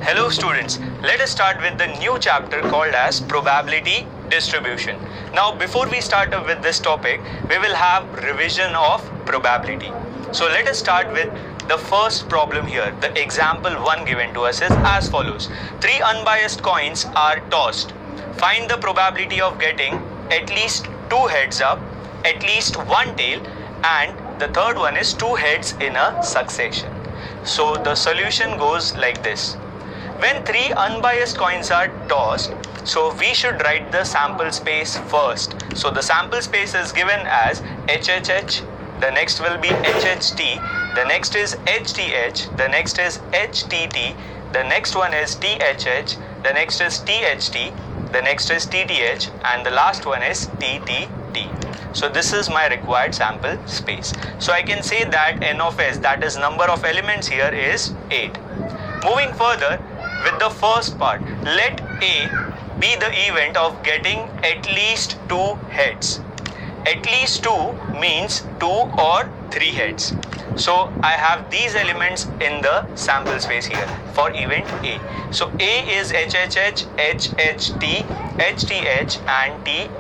Hello students, let us start with the new chapter called as probability distribution. Now before we start up with this topic, we will have revision of probability. So let us start with the first problem here. The example 1 given to us is as follows. 3 unbiased coins are tossed. Find the probability of getting at least 2 heads up, at least 1 tail, and the third one is 2 heads in a succession. So the solution goes like this. When 3 unbiased coins are tossed, so we should write the sample space first. So the sample space is given as HHH, the next will be HHT, the next is HTH, the next is HTT, the next one is THH, the next is THT, the next is TTH, and the last one is TTT. So this is my required sample space. So I can say that N of S, that is number of elements here, is 8. Moving further, with the first part, let A be the event of getting at least 2 heads. At least 2 means 2 or 3 heads. So I have these elements in the sample space here for event A. So A is HHH, HHT, HTH and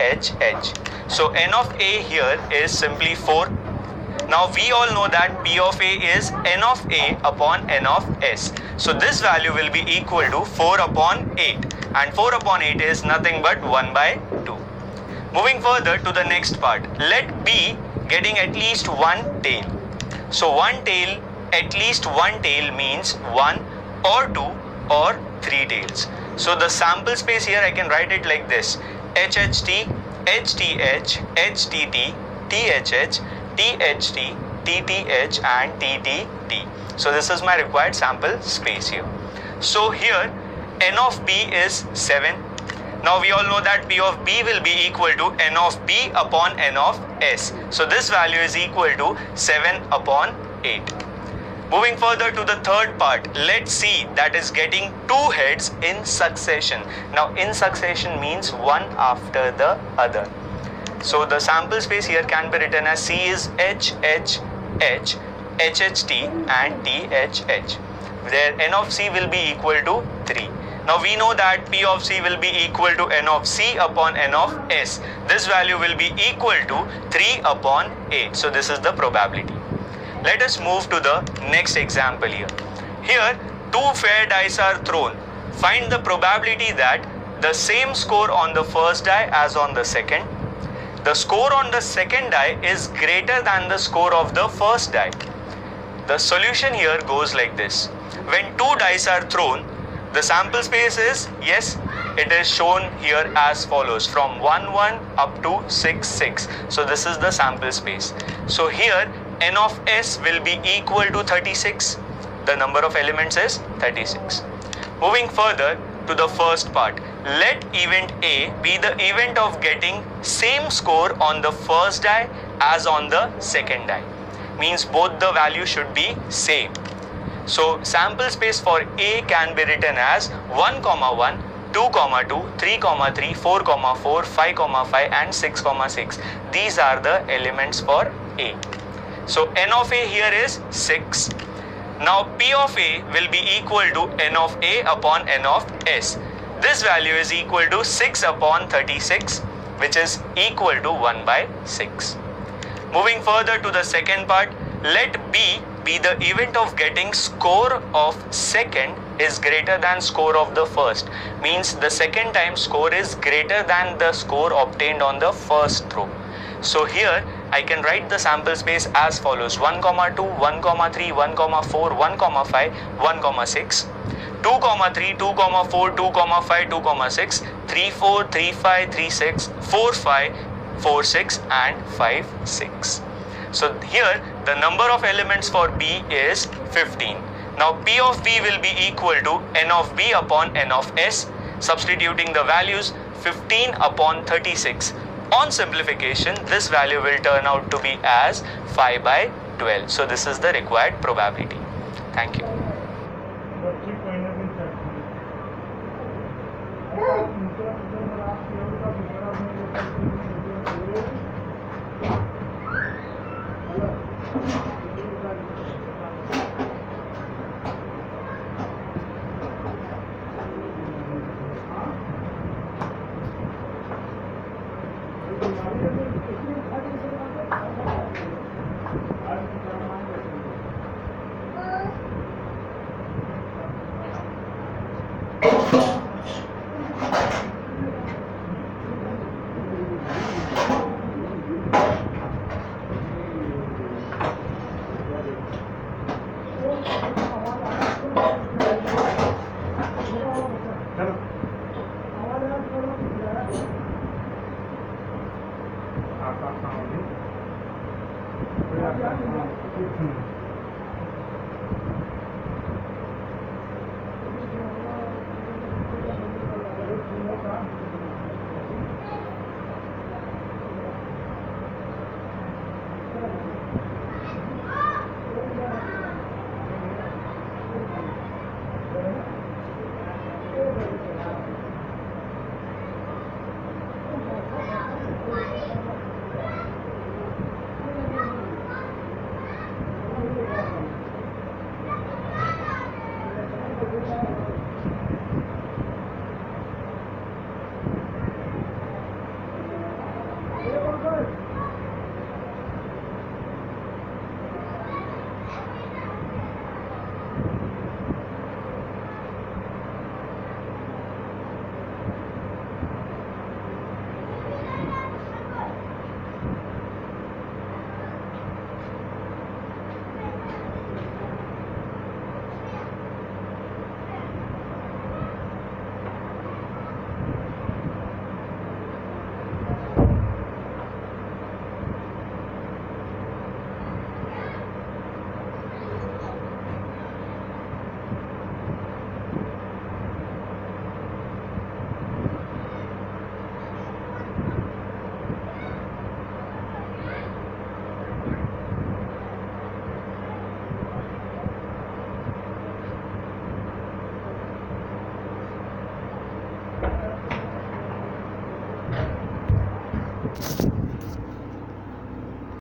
THH. So N of A here is simply 4. Now we all know that P of A is N of A upon N of S. So this value will be equal to 4 upon 8, and 4 upon 8 is nothing but 1 by 2. Moving further to the next part, let B getting at least 1 tail. So 1 tail, at least 1 tail means 1 or 2 or 3 tails. So the sample space here I can write it like this: HHT, HTH, HTT, THH, THT, TTH and TTT. So this is my required sample space here. So here N of B is 7. Now we all know that P of B will be equal to N of B upon N of S. So this value is equal to 7 upon 8. Moving further to the third part, let's see that is getting 2 heads in succession. Now in succession means one after the other. So the sample space here can be written as C is HHH, HHT and THH, where N of C will be equal to 3. Now we know that P of C will be equal to N of C upon N of S. This value will be equal to 3 upon 8. So this is the probability. Let us move to the next example here. Here 2 fair dice are thrown. Find the probability that the same score on the first die as on the second. The score on the second die is greater than the score of the first die. The solution here goes like this. When 2 dice are thrown, the sample space is, yes, it is shown here as follows, from 1 1 up to 6 6. So this is the sample space. So here N of S will be equal to 36. The number of elements is 36. Moving further to the first part, let event A be the event of getting same score on the first die as on the second die. Means both the values should be same. So sample space for A can be written as 1, 1, 2, 2, 3, 3, 4, 4, 5, 5 and 6, 6. These are the elements for A. So N of A here is 6. Now P of A will be equal to N of A upon N of S. This value is equal to 6 upon 36, which is equal to 1 by 6. Moving further to the second part, let B be the event of getting score of second is greater than score of the first. Means the second time score is greater than the score obtained on the first throw. So here I can write the sample space as follows: 1, 2, 1, 3, 1, 4, 1, 5, 1, 6, 2, 3, 2, 4, 2, 5, 2, 6, 3, 4, 3, 5, 3, 6, 4, 5, 4, 6 and 5, 6. So here the number of elements for B is 15. Now P of B will be equal to N of B upon N of S. Substituting the values, 15 upon 36. On simplification, this value will turn out to be as 5 by 12. So this is the required probability. Thank you.